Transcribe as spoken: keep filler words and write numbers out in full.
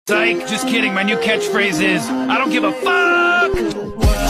Sike, just kidding. My new catchphrase is, I don't give a fuck!